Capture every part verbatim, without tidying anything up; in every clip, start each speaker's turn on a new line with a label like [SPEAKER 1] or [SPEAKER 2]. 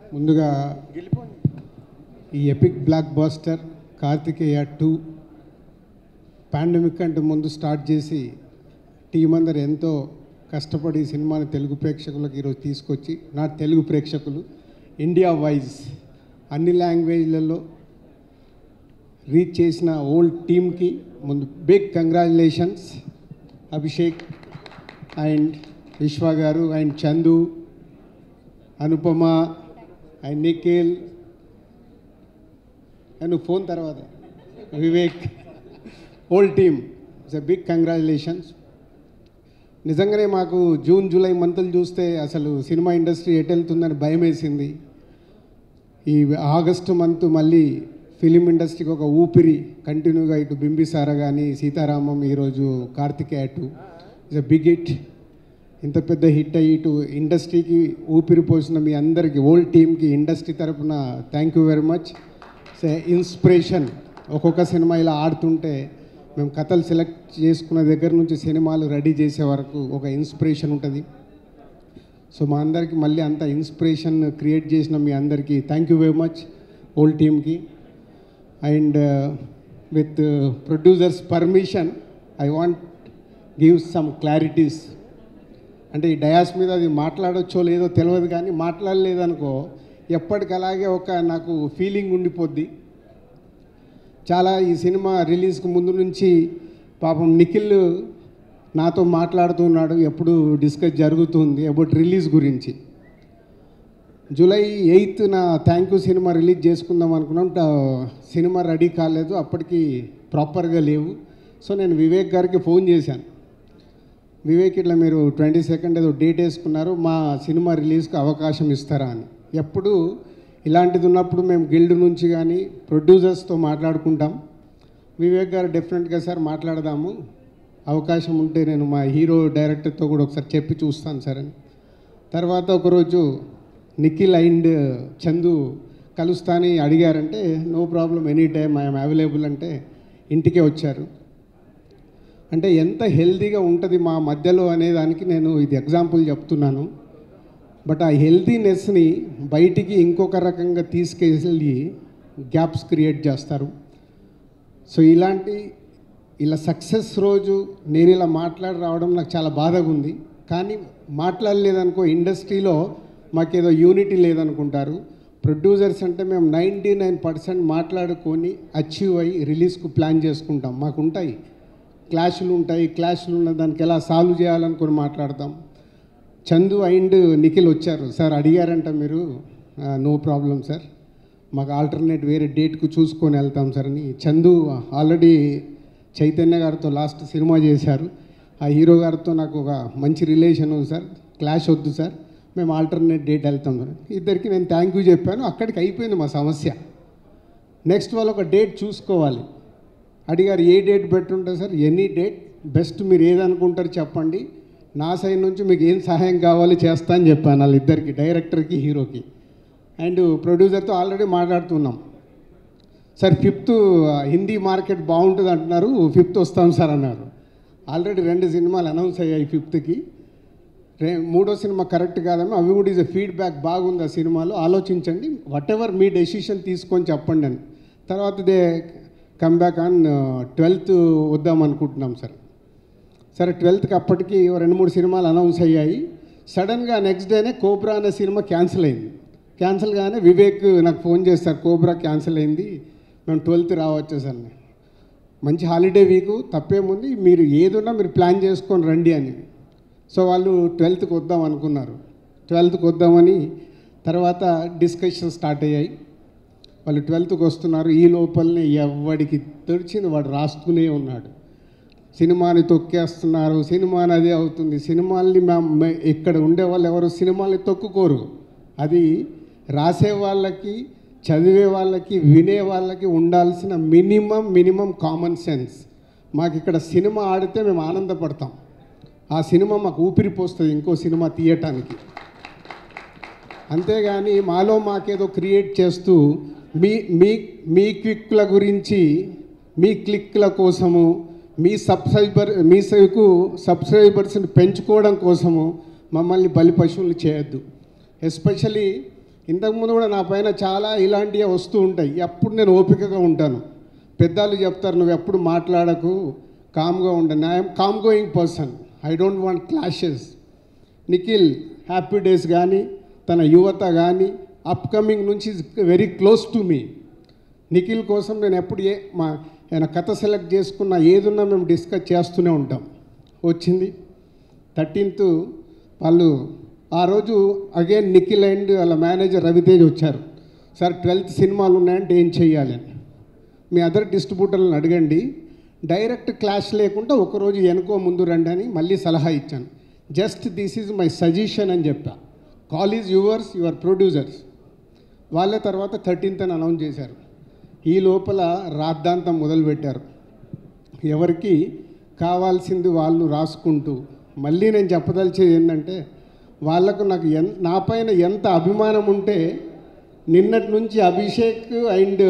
[SPEAKER 1] ముందుగా ఈ epic blockbuster Karthikeya two pandemic అంటే ముందు స్టార్ట్ చేసి టీం అందరు ఎంతో కష్టపడి సినిమాని తెలుగు ప్రేక్షకులకు ఈరోజు తీసుకొచ్చి నా తెలుగు ప్రేక్షకులు ఇండియా వైజ్ అన్ని లాంగ్వేజ్లలో రీచ్ చేసిన ఓల్డ్ టీమ్కి ముందు big congratulations. Abhishek and Vishwa garu and Chandu, Anupama and Nikhil and phone తర్వాత Vivek, old team, it's a big congratulations. నిజంగానే మాకు జూన్ జూలై మంత్లు చూస్తే అసలు సినిమా ఇండస్ట్రీ ఎటు వెళ్తుందని భయం వేసింది. ఈ ఆగస్టు మంత్ మళ్ళీ ఫిలిం ఇండస్ట్రీకి ఒక ఊపిరి కంటిన్యూగా ఇటు బింబిసార కానీ సీతారామం, ఈరోజు Karthikeya two it's a big hit. ఇంత పెద్ద హిట్ అయ్యి ఇటు ఇండస్ట్రీకి ఊపిరి పోసిన మీ అందరికీ ఓల్డ్ టీమ్కి ఇండస్ట్రీ తరఫున thank you very much. Say inspiration. ఒక్కొక్క సినిమా ఇలా ఆడుతుంటే మేము కథలు సెలెక్ట్ చేసుకున్న దగ్గర నుంచి సినిమాలు రెడీ చేసే వరకు ఒక ఇన్స్పిరేషన్ ఉంటుంది. సో మా అందరికీ మళ్ళీ అంత ఇన్స్పిరేషన్ క్రియేట్ చేసిన మీ అందరికీ thank you very much old టీమ్కి. And with producers permission I want give some clarities. అంటే ఈ డయాస్ మీద అది మాట్లాడొచ్చో లేదో తెలియదు, కానీ మాట్లాడలేదనుకో ఎప్పటికలాగే ఒక నాకు ఫీలింగ్ ఉండిపోద్ది. చాలా ఈ సినిమా రిలీజ్కి ముందు నుంచి పాపం నిఖిల్ నాతో మాట్లాడుతున్నాడు, ఎప్పుడు డిస్కస్ జరుగుతుంది అబౌట్ రిలీజ్ గురించి. జూలై ఎయిత్ నా థ్యాంక్ యూ సినిమా రిలీజ్ చేసుకుందాం అనుకున్నాం. సినిమా రెడీ కాలేదు, అప్పటికి ప్రాపర్గా లేవు. సో నేను వివేక్ గారికి ఫోన్ చేశాను, వివేక్ ఇట్లా మీరు ట్వంటీ సెకండ్ ఏదో డేట్ వేసుకున్నారు, మా సినిమా రిలీజ్కి అవకాశం ఇస్తారా అని. ఎప్పుడు ఇలాంటిది ఉన్నప్పుడు మేము గిల్డ్ నుంచి కానీ ప్రొడ్యూసర్స్తో మాట్లాడుకుంటాం. వివేక్ గారు డెఫినెట్గా సార్ మాట్లాడదాము, అవకాశం ఉంటే నేను మా హీరో డైరెక్టర్తో కూడా ఒకసారి చెప్పి చూస్తాను సార్ అని. తర్వాత ఒకరోజు నిఖిల్ అండ్ చందు కలుస్తాని అడిగారంటే no problem, any time I'm available అంటే ఇంటికే వచ్చారు. అంటే ఎంత హెల్తీగా ఉంటుంది మా మధ్యలో అనేదానికి నేను ఇది ఎగ్జాంపుల్ చెప్తున్నాను. బట్ ఆ హెల్తీనెస్ని బయటికి ఇంకొక రకంగా తీసుకెళ్ళి గ్యాప్స్ క్రియేట్ చేస్తారు. సో ఇలాంటి ఇలా సక్సెస్ రోజు నేను ఇలా మాట్లాడి రావడం నాకు చాలా బాధగా ఉంది. కానీ మాట్లాడలేదనుకో ఇండస్ట్రీలో మాకేదో యూనిటీ లేదనుకుంటారు. ప్రొడ్యూసర్స్ అంటే మేము నైంటీ నైన్ పర్సెంట్ మాట్లాడుకొని అచీవ్ అయ్యి రిలీజ్కు ప్లాన్ చేసుకుంటాం. మాకు ఉంటాయి క్లాషులు ఉంటాయి, క్లాషులు ఉన్న దానికి ఎలా సాల్వ్ చేయాలనుకొని మాట్లాడతాం. చందు అండ్ నిఖిల్ వచ్చారు, సార్ అడిగారంట మీరు, నో ప్రాబ్లం సార్, మాకు ఆల్టర్నేట్ వేరే డేట్కు చూసుకొని వెళ్తాం సార్ అని. చందు ఆల్రెడీ చైతన్య గారితో లాస్ట్ సినిమా చేశారు, ఆ హీరో గారితో నాకు ఒక మంచి రిలేషన్ ఉంది సార్, క్లాష్ వద్దు సార్, మేము ఆల్టర్నేట్ డేట్ వెళ్తాం సార్. ఇద్దరికి నేను థ్యాంక్ యూ చెప్పాను, అక్కడికి అయిపోయింది మా సమస్య. నెక్స్ట్ వాళ్ళు ఒక డేట్ చూసుకోవాలి. అడిగారు ఏ డేట్ పెట్టుంటారు సార్, ఎనీ డేట్ బెస్ట్, మీరు ఏదనుకుంటారు చెప్పండి, నా సైడ్ నుంచి మీకు ఏం సహాయం కావాలి చేస్తా అని చెప్పాను వాళ్ళిద్దరికి, డైరెక్టర్కి హీరోకి. అండ్ ప్రొడ్యూసర్తో ఆల్రెడీ మాట్లాడుతున్నాం సార్, ఫిఫ్త్ హిందీ మార్కెట్ బాగుంటుంది అంటున్నారు, ఫిఫ్త్ వస్తాం సార్ అన్నారు. ఆల్రెడీ రెండు సినిమాలు అనౌన్స్ అయ్యాయి ఫిఫ్త్కి. రే మూడో సినిమా కరెక్ట్ కాదమ్మా, అవి కూడా ఈజ్ ఫీడ్బ్యాక్ బాగుంది ఆ సినిమాలో, ఆలోచించండి, వాట్ ఎవర్ మీ డెసిషన్ తీసుకొని చెప్పండి అని. తర్వాత they come back on twelfth వద్దాం అనుకుంటున్నాం సార్. సరే ట్వెల్త్కి అప్పటికి రెండు మూడు సినిమాలు అనౌన్స్ అయ్యాయి. సడన్గా నెక్స్ట్ డేనే కోబ్రా అనే సినిమా క్యాన్సిల్ అయింది. క్యాన్సిల్ కానీ వివేక్ నాకు ఫోన్ చేస్తారు, కోబ్రా క్యాన్సిల్ అయింది, మేము ట్వెల్త్ రావచ్చు సార్. మంచి హాలిడే వీకు, తప్పేముంది, మీరు ఏదున్నా మీరు ప్లాన్ చేసుకొని రండి అని. సో వాళ్ళు ట్వెల్త్కి వద్దాం అనుకున్నారు. ట్వెల్త్కి వద్దామని తర్వాత డిస్కషన్ స్టార్ట్ అయ్యాయి. వాళ్ళు ట్వెల్త్కి వస్తున్నారు. ఈ లోపలనే ఎవడికి తెరిచింది వాడు రాస్తూనే ఉన్నాడు, సినిమాని తొక్కేస్తున్నారు, సినిమాని అదే అవుతుంది. సినిమాల్ని మేము ఇక్కడ ఉండే వాళ్ళు ఎవరు సినిమాల్ని తొక్కుకోరు. అది రాసే వాళ్ళకి, చదివే వాళ్ళకి, వినే వాళ్ళకి ఉండాల్సిన మినిమం మినిమం కామన్ సెన్స్. మాకు ఇక్కడ సినిమా ఆడితే మేము ఆనందపడతాం, ఆ సినిమా మాకు ఊపిరి పోస్తుంది ఇంకో సినిమా తీయటానికి. అంతేగాని మాలో మాకేదో క్రియేట్ చేస్తూ మీ మీ మీ క్లిక్ల గురించి, మీ క్లిక్ల కోసము, మీ సబ్స్క్రైబర్ మీ సైకు సబ్స్క్రైబర్స్ని పెంచుకోవడం కోసము మమ్మల్ని బలి పశువులు చేయొద్దు. ఎస్పెషలీ ఇంతకుముందు కూడా నా పైన చాలా ఇలాంటివి వస్తూ ఉంటాయి. అప్పుడు నేను ఓపికగా ఉంటాను. పెద్దలు చెప్తారు నువ్వు ఎప్పుడు మాట్లాడకు, కామ్గా ఉండను. I'm calm going person. I don't want clashes. Nikhil happy days కానీ తన యువత కానీ అప్కమింగ్ నుంచి very close to me. Nikhil కోసం నేను ఎప్పుడు ఏ మా ఆయన కథ సెలెక్ట్ చేసుకున్న ఏదున్నా మేము డిస్కస్ చేస్తూనే ఉంటాం. వచ్చింది థర్టీన్త్ వాళ్ళు ఆ రోజు అగైన్ నిఖిల్ అండ్ వాళ్ళ మేనేజర్ రవితేజ్ వచ్చారు. సార్ ట్వెల్త్ సినిమాలు ఉన్నాయంటే ఏం చెయ్యాలి అని. మీ అదర్ డిస్ట్రిబ్యూటర్లను అడగండి, డైరెక్ట్ క్లాష్ లేకుండా ఒకరోజు వెనుకో ముందు రండి అని మళ్ళీ సలహా ఇచ్చాను. Just this is my suggestion అని చెప్పా. Call is yours, your producers. వాళ్ళే తర్వాత థర్టీన్త్ అని అనౌన్స్ చేశారు. ఈ లోపల రాద్ధాంతం మొదలుపెట్టారు. ఎవరికి కావాల్సింది వాళ్ళు రాసుకుంటూ. మళ్ళీ నేను చెప్పదలిచేది ఏంటంటే వాళ్ళకు నాకు ఎన్ నా పైన ఎంత అభిమానం ఉంటే నిన్నటి నుంచి అభిషేక్ అండ్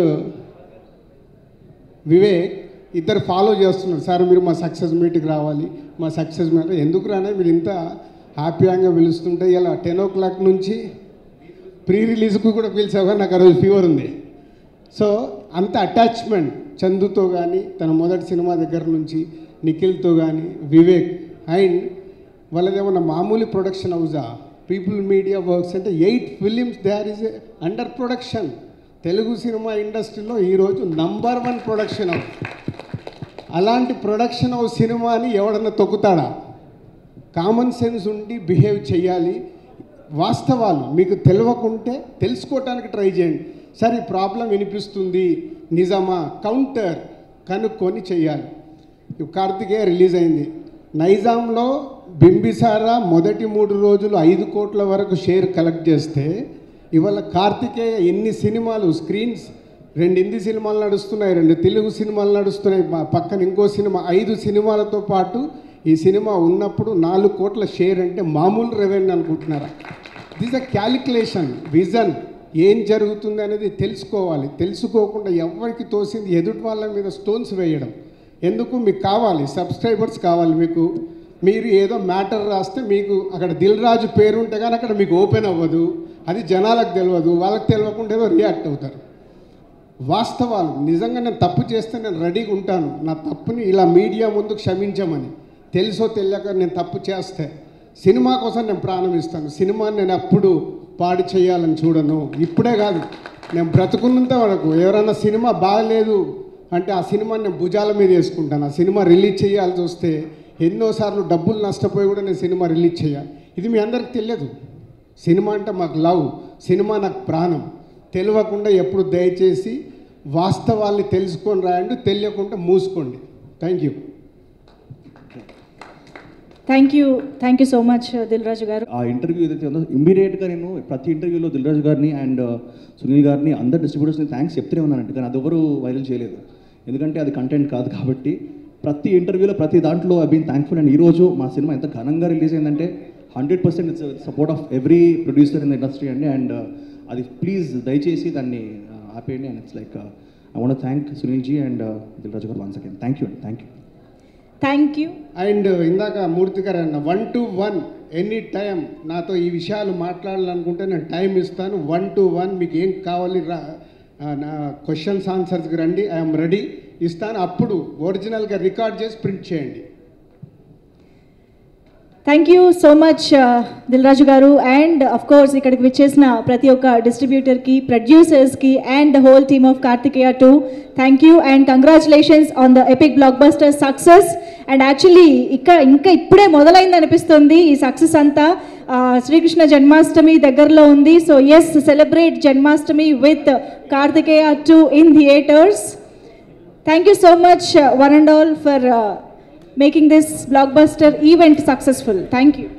[SPEAKER 1] వివేక్ ఇద్దరు ఫాలో చేస్తున్నారు. సార్ మీరు మా సక్సెస్ మీట్కి రావాలి, మా సక్సెస్ మీట్. ఎందుకు రానే మీరు ఇంత హ్యాపీగా పిలుస్తుంటే ఇలా టెన్ ఓ క్లాక్ నుంచి ప్రీ రిలీజ్కు కూడా పిలిచావా, నాకు ఆ రోజు ఫీవర్ ఉంది. సో అంత అటాచ్మెంట్ చందుతో కానీ తన మొదటి సినిమా దగ్గర నుంచి నిఖిల్తో కానీ వివేక్ అండ్ వాళ్ళదేమన్నా మామూలు ప్రొడక్షన్ హౌజా, పీపుల్ మీడియా వర్క్స్ అంటే eight films they are is under production. Telugu cinema ఇండస్ట్రీలో ఈరోజు నంబర్ వన్ ప్రొడక్షన్ హౌస్. అలాంటి ప్రొడక్షన్ హౌస్ సినిమాని ఎవడన్నా తొక్కుతాడా? కామన్ సెన్స్ ఉండి బిహేవ్ చేయాలి. వాస్తవాలు మీకు తెలియకుంటే తెలుసుకోవటానికి ట్రై చేయండి. సార్ ఈ ప్రాబ్లం వినిపిస్తుంది, నిజమా, కౌంటర్ కనుక్కొని చెయ్యాలి. కార్తికేయ రిలీజ్ అయింది. నైజాంలో బింబిసారా మొదటి మూడు రోజులు ఐదు కోట్ల వరకు షేర్ కలెక్ట్ చేస్తే ఇవాళ కార్తికేయ ఎన్ని సినిమాలు స్క్రీన్స్, రెండు హిందీ సినిమాలు నడుస్తున్నాయి, రెండు తెలుగు సినిమాలు నడుస్తున్నాయి, పక్కన ఇంకో సినిమా, ఐదు సినిమాలతో పాటు ఈ సినిమా ఉన్నప్పుడు నాలుగు కోట్ల షేర్ అంటే మామూలు రెవెన్యూ అనుకుంటున్నారా? This uh calculation, vision. ఏం జరుగుతుంది అనేది తెలుసుకోవాలి. తెలుసుకోకుండా ఎవరికి తోసింది ఎదుటి వాళ్ళ మీద స్టోన్స్ వేయడం ఎందుకు? మీకు కావాలి సబ్స్క్రైబర్స్ కావాలి. మీకు మీరు ఏదో మ్యాటర్ రాస్తే మీకు అక్కడ దిల్ రాజు పేరు ఉంటే కానీ అక్కడ మీకు ఓపెన్ అవ్వదు. అది జనాలకు తెలియదు. వాళ్ళకి తెలియకుండా ఏదో రియాక్ట్ అవుతారు. వాస్తవాలు నిజంగా నేను తప్పు చేస్తే నేను రెడీగా ఉంటాను. నా తప్పుని ఇలా మీడియా ముందు క్షమించమని. తెలుసో తెలియక నేను తప్పు చేస్తే సినిమా కోసం నేను ప్రాణం ఇస్తాను. సినిమాని నేను అప్పుడు పాడు చేయాలని చూడను. ఇప్పుడే కాదు, నేను బ్రతుకున్నంత వరకు ఎవరైనా సినిమా బాగలేదు అంటే ఆ సినిమాని నేను భుజాల మీద వేసుకుంటాను. ఆ సినిమా రిలీజ్ చేయాల్సి వస్తే ఎన్నోసార్లు డబ్బులు నష్టపోయి కూడా నేను సినిమా రిలీజ్ చేయాలి. ఇది మీ అందరికి తెలియదు. సినిమా అంటే మాకు లవ్, సినిమా నాకు ప్రాణం. తెలియకుండా ఎప్పుడు దయచేసి వాస్తవాల్ని తెలుసుకొని రాయండి, తెలియకుండా మూసుకోండి. Thank you
[SPEAKER 2] thank you thank you so much Dil Raju garu.
[SPEAKER 3] ఆ ఇంటర్వ్యూ ఏదైతే ఉందో ఇమ్మీడియట్గా నేను ప్రతి ఇంటర్వ్యూలో దిల్ రాజు గారిని అండ్ సునీల్ గారిని అందరు డిస్ట్రిబ్యూటర్స్ని థ్యాంక్స్ చెప్తూనే ఉన్నానంటే, కానీ అది ఎవరు వైరల్ చేయలేదు. ఎందుకంటే అది కంటెంట్ కాదు కాబట్టి. ప్రతి ఇంటర్వ్యూలో ప్రతి దాంట్లో ఐ బీన్ థ్యాంక్ఫుల్. అండ్ ఈరోజు మా సినిమా ఎంత ఘనంగా రిలీజ్ అయిందంటే hundred percent it's support of every producer in the industry అండి. అండ్ అది ప్లీజ్ దయచేసి దాన్ని ఆపేయండి. And it's like I want thank Sunil ji and Dil Raju garu once again. Thank you అండి. Thank you
[SPEAKER 2] thank you.
[SPEAKER 1] And ఇందాక మూర్తి గారు అన్న one to one any time నాతో ఈ విషయాలు మాట్లాడాలనుకుంటే నేను టైం ఇస్తాను. వన్ టు వన్ మీకు ఏం కావాలి రా, నా క్వశ్చన్స్ ఆన్సర్స్కి రండి, ఐఎమ్ రెడీ ఇస్తాను. అప్పుడు ఒరిజినల్గా రికార్డ్ చేసి ప్రింట్ చేయండి.
[SPEAKER 2] Thank you so much Dil Raju garu. And of course ఇక్కడికి విచ్చేసిన ప్రతి ఒక్క డిస్ట్రిబ్యూటర్కి, ప్రొడ్యూసర్స్కి and the whole team of Karthikeya two thank you and congratulations on the epic blockbuster success. And actually ఇక్కడ ఇంకా ఇప్పుడే మొదలైంది అనిపిస్తుంది ఈ సక్సెస్ అంతా. శ్రీకృష్ణ జన్మాష్టమి దగ్గరలో ఉంది. So yes, celebrate Janmashtami with Karthikeya two in theatres. Thank you so much one and all for making this blockbuster event successful. Thank you.